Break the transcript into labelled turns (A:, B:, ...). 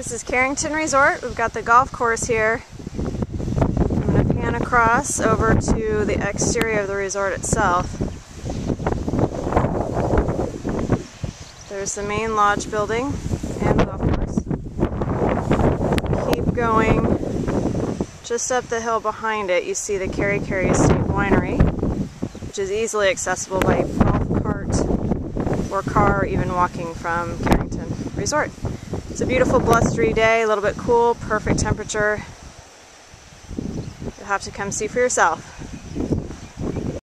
A: This is Carrington Resort. We've got the golf course here. I'm going to pan across over to the exterior of the resort itself. There's the main lodge building and the golf course. Keep going. Just up the hill behind it, you see the Karikari Estate Winery, which is easily accessible by golf cart or car, or even walking from Carrington Resort. It's a beautiful blustery day, a little bit cool, perfect temperature. You'll have to come see for yourself.